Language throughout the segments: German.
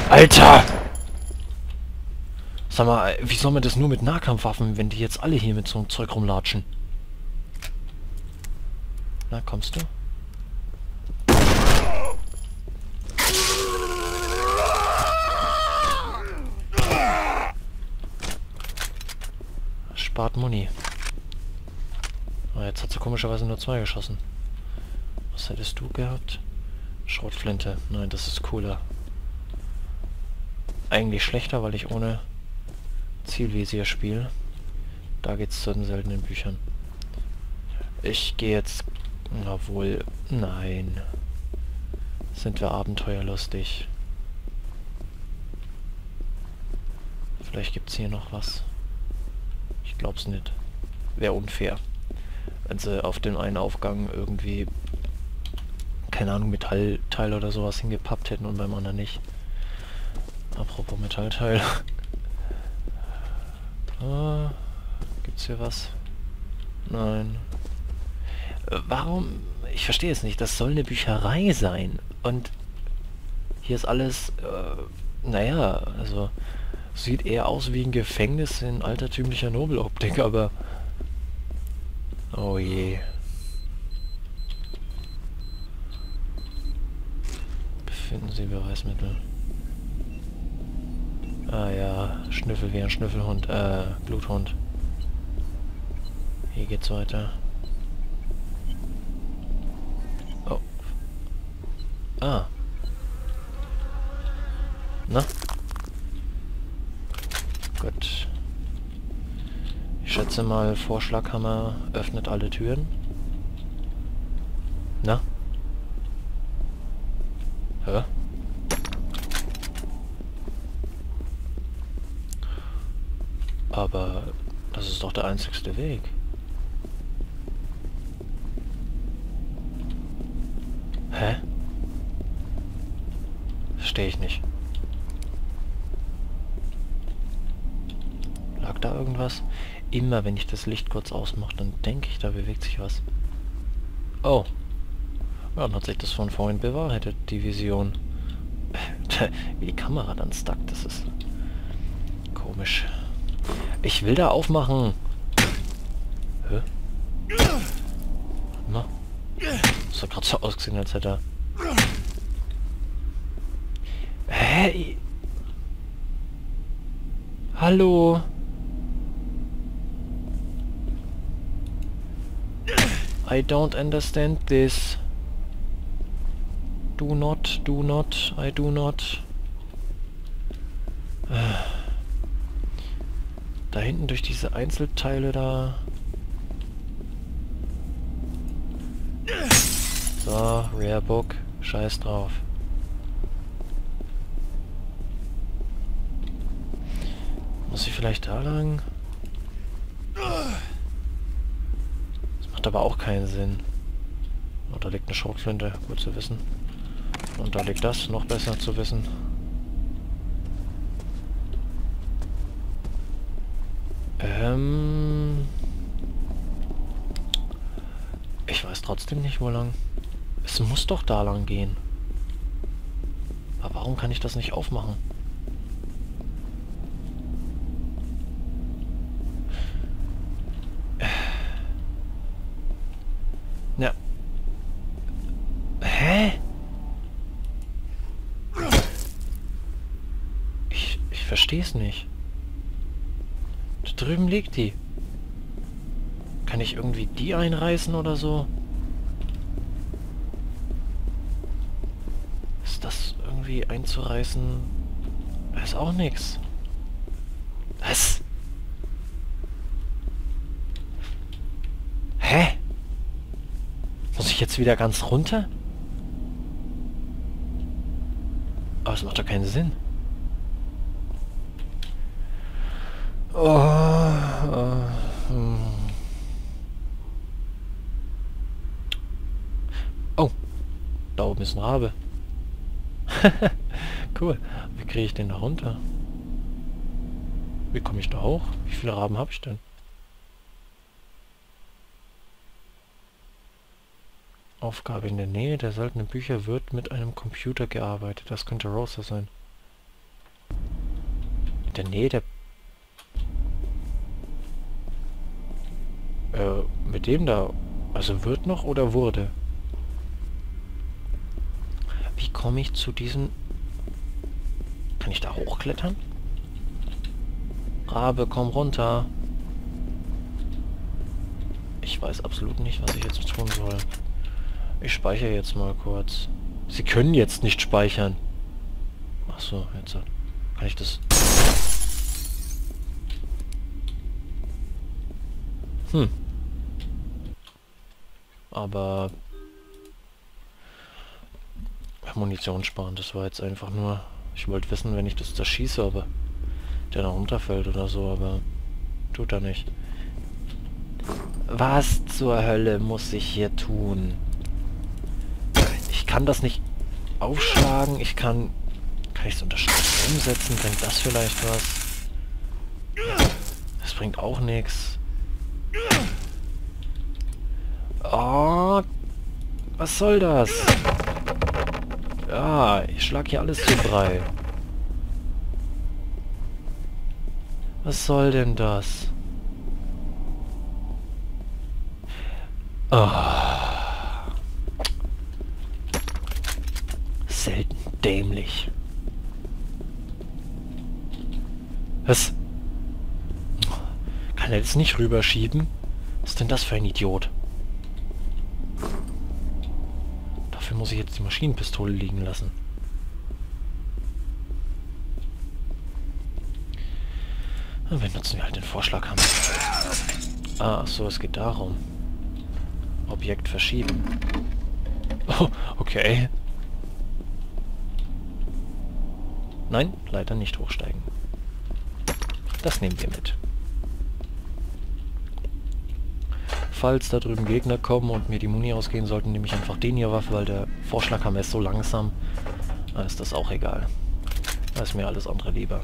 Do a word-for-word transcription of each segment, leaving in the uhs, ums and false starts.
Alter! Sag mal, wie soll man das nur mit Nahkampfwaffen, wenn die jetzt alle hier mit so einem Zeug rumlatschen? Na, kommst du? Spart Muni. Oh, jetzt hat sie komischerweise nur zwei geschossen. Was hättest du gehabt? Schrotflinte. Nein, das ist cooler. Eigentlich schlechter, weil ich ohne Zielvisier spiele. Da geht's zu den seltenen Büchern. Ich gehe jetzt... Na wohl... Nein. Sind wir abenteuerlustig. Vielleicht gibt's hier noch was. Ich glaub's nicht. Wäre unfair. Wenn sie auf den einen Aufgang irgendwie... keine Ahnung, Metallteil oder sowas hingepappt hätten und beim anderen nicht. Apropos Metallteil. ah, gibt's hier was? Nein. Äh, warum? Ich verstehe es nicht. Das soll eine Bücherei sein. Und hier ist alles, äh, naja, also sieht eher aus wie ein Gefängnis in altertümlicher Nobeloptik, aber... Oh je. Befinden Sie Beweismittel. Ah ja, Schnüffel wie ein Schnüffelhund, äh, Bluthund. Hier geht's weiter. Oh. Ah. Na? Gut. Ich schätze mal, Vorschlaghammer öffnet alle Türen. Na? Hä? Aber das ist doch der einzigste Weg. Hä? Verstehe ich nicht. Lag da irgendwas? Immer wenn ich das Licht kurz ausmache, dann denke ich, da bewegt sich was. Oh. Ja, dann hat sich das von vorhin bewahrheitet, die Vision. Wie die Kamera dann stuck, das ist komisch. Ich will da aufmachen. Hä? Na? Das hat gerade so ausgesehen, als hätte er... Hä? Hallo? I don't understand this. Do not, do not, I do not. Da hinten durch diese Einzelteile da. So, Rare Book. Scheiß drauf. Muss ich vielleicht da lang? Das macht aber auch keinen Sinn. Oh, da liegt eine Schrotflinte, gut zu wissen. Und da liegt das, noch besser zu wissen. Ähm... Ich weiß trotzdem nicht, wo lang. Es muss doch da lang gehen. Aber warum kann ich das nicht aufmachen? Ja. Hä? Ich, ich verstehe es nicht. Da drüben liegt die. Kann ich irgendwie die einreißen oder so? Ist das irgendwie einzureißen? Ist auch nix. Was? Hä? Muss ich jetzt wieder ganz runter? Aber es macht doch keinen Sinn. Oh, oh, hm. Oh, da oben ist ein Rabe. Cool. Wie kriege ich den da runter? Wie komme ich da hoch? Wie viele Raben habe ich denn? Aufgabe in der Nähe der seltenen Bücher wird mit einem Computer gearbeitet. Das könnte Rosa sein. in der Nähe der... Äh, mit dem da... Also wird noch oder wurde? Wie komme ich zu diesem... Kann ich da hochklettern? Rabe, komm runter. Ich weiß absolut nicht, was ich jetzt tun soll. Ich speichere jetzt mal kurz. Sie können jetzt nicht speichern. Ach so, jetzt kann ich das... Hm. Aber... Munition sparen, das war jetzt einfach nur... Ich wollte wissen, wenn ich das zerschieße, aber... Der noch runterfällt oder so, aber... Tut er nicht. Was zur Hölle muss ich hier tun? Ich kann das nicht aufschlagen, ich kann... Kann ich es unter Stress umsetzen? Bringt das vielleicht was? Das bringt auch nichts. Oh, was soll das? Ja, ich schlag hier alles zu Brei. Was soll denn das? Oh. Selten dämlich. Was? Kann er das nicht rüberschieben? Was ist denn das für ein Idiot? Dafür muss ich jetzt die Maschinenpistole liegen lassen. Und wir nutzen halt den Vorschlaghammer. Ah, ach so, es geht darum. Objekt verschieben. Oh, okay. Nein, leider nicht hochsteigen. Das nehmen wir mit. Falls da drüben Gegner kommen und mir die Muni ausgehen sollten, nehme ich einfach den hier Waffe, weil der Vorschlaghammer ist so langsam. Da ist das auch egal. Da ist mir alles andere lieber.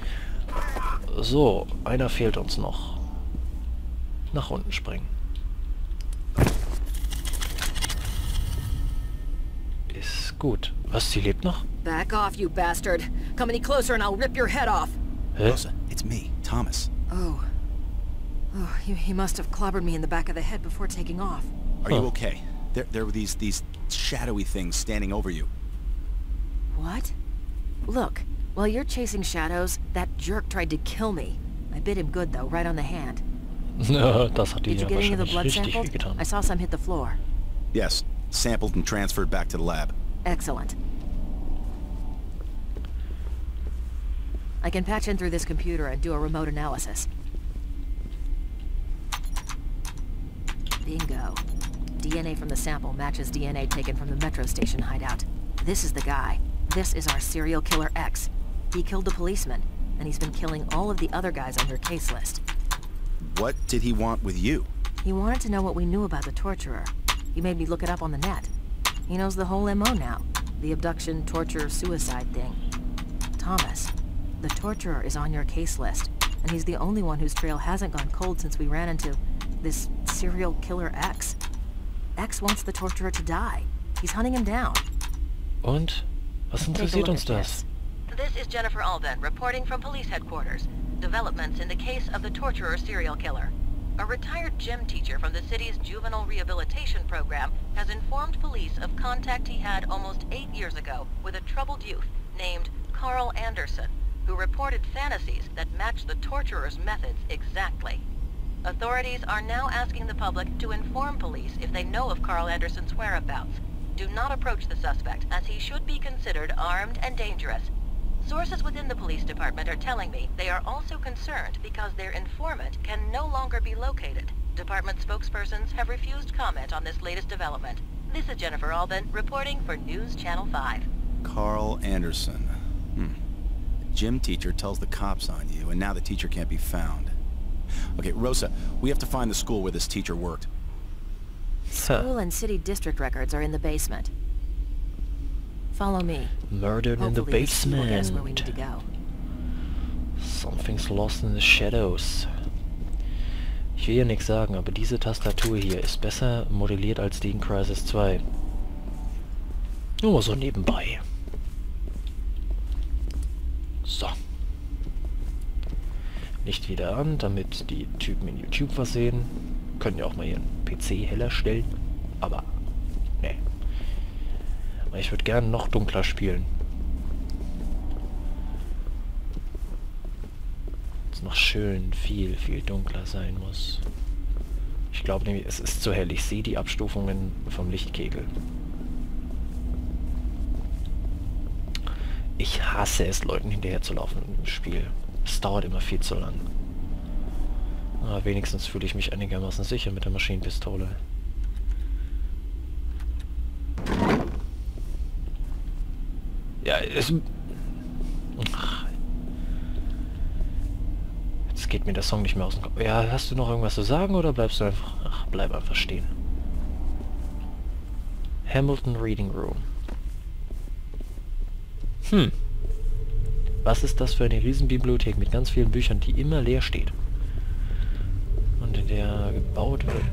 So, einer fehlt uns noch. Nach unten springen. Ist gut. Was, sie lebt noch? Back off, you bastard. Come any closer and I'll rip your head off. Hä? Rosa, it's me, Thomas. Oh. Oh, he, he must have clobbered me in the back of the head before taking off. Are Huh. you okay? There, there were these, these shadowy things standing over you. What? Look, while you're chasing shadows, that jerk tried to kill me. I bit him good though, right on the hand. Das hat Did ihn you ja get any of the wahrscheinlich blood richtig sampled? wehgetan. I saw some hit the floor. Yes, sampled and transferred back to the lab. Excellent. I can patch in through this computer and do a remote analysis. Bingo. D N A from the sample matches D N A taken from the metro station hideout. This is the guy. This is our serial killer X. He killed the policeman, and he's been killing all of the other guys on your case list. What did he want with you? He wanted to know what we knew about the torturer. He made me look it up on the net. He knows the whole M O now. The abduction, torture, suicide thing. Thomas, the torturer is on your case list, and he's the only one whose trail hasn't gone cold since we ran into this serial killer X. X wants the torturer to die. He's hunting him down. Und? Was interessiert uns das? This is Jennifer Alban, reporting from police headquarters. Developments in the case of the torturer serial killer. A retired gym teacher from the city's juvenile rehabilitation program has informed police of contact he had almost eight years ago with a troubled youth named Carl Anderson, who reported fantasies that match the torturer's methods exactly. Authorities are now asking the public to inform police if they know of Carl Anderson's whereabouts. Do not approach the suspect, as he should be considered armed and dangerous. Sources within the police department are telling me they are also concerned because their informant can no longer be located. Department spokespersons have refused comment on this latest development. This is Jennifer Alban, reporting for News Channel five. Carl Anderson. Hmm. The gym teacher tells the cops on you, and now the teacher can't be found. Okay, Rosa, we have to find the school where this teacher worked. School and city district records are in the basement. Follow me. Murdered in the Hopefully this will get us where we need basement. to go. Something's lost in the shadows. Ich will ja nichts sagen, aber diese Tastatur hier ist besser modelliert als die in Crysis zwei. Nur so nebenbei. So. Licht wieder an, damit die Typen in YouTube was sehen. Können ja auch mal ihren P C heller stellen. Aber, nee. Ich würde gerne noch dunkler spielen. Es noch schön viel, viel dunkler sein muss. Ich glaube nämlich, es ist zu hell. Ich sehe die Abstufungen vom Lichtkegel. Ich hasse es, Leuten hinterher zu laufen im Spiel. Es dauert immer viel zu lang. Aber wenigstens fühle ich mich einigermaßen sicher mit der Maschinenpistole. Ja, es... Ach. Jetzt geht mir der Song nicht mehr aus dem Kopf. Ja, hast du noch irgendwas zu sagen oder bleibst du einfach... Ach, bleib einfach stehen. Hamilton Reading Room. Hm. Was ist das für eine Riesenbibliothek mit ganz vielen Büchern, die immer leer steht? Und in der gebaut wird.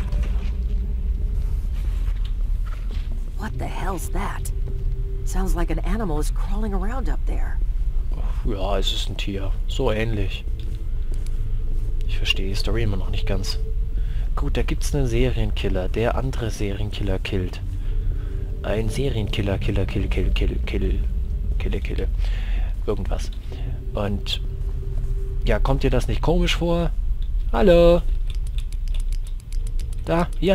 What the hell's that? Sounds like an animal is crawling around up there. Ja, es ist ein Tier. So ähnlich. Ich verstehe die Story immer noch nicht ganz. Gut, da gibt's einen Serienkiller, der andere Serienkiller killt. Ein Serienkiller, Killer, Kill, Kill, Kill, Kill, Kille, Kille. Irgendwas. Und... Ja, kommt dir das nicht komisch vor? Hallo? Da, hier.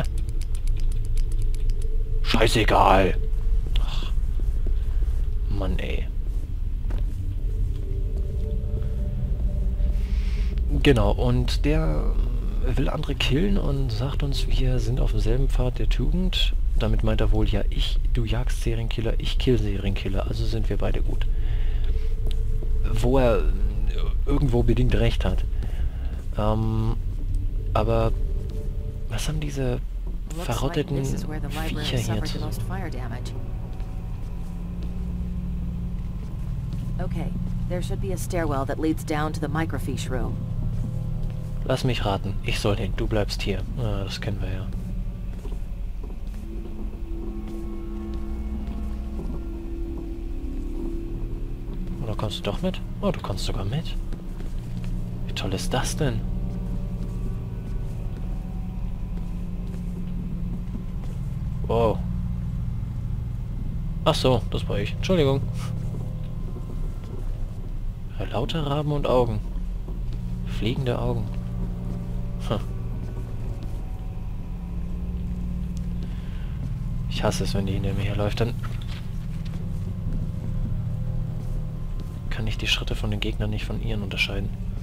Scheißegal. Ach. Mann, ey. Genau, und der will andere killen und sagt uns, wir sind auf demselben Pfad der Tugend. Damit meint er wohl, ja, ich, du jagst Serienkiller, ich kill Serienkiller, also sind wir beide gut. Wo er irgendwo bedingt recht hat. Ähm, aber was haben diese verrotteten Viecher hier zu... Okay, there should be a stairwell that leads down to the microfiche room. Lass mich raten, ich soll hin, du bleibst hier. Ah, das kennen wir ja. Oder kommst du doch mit? Oh, du kommst sogar mit. Wie toll ist das denn? Wow. Ach so, das war ich. Entschuldigung. Ja, lauter Raben und Augen. Fliegende Augen. Hm. Ich hasse es, wenn die hinter mir herläuft. Dann kann ich die Schritte von den Gegnern nicht von ihren unterscheiden.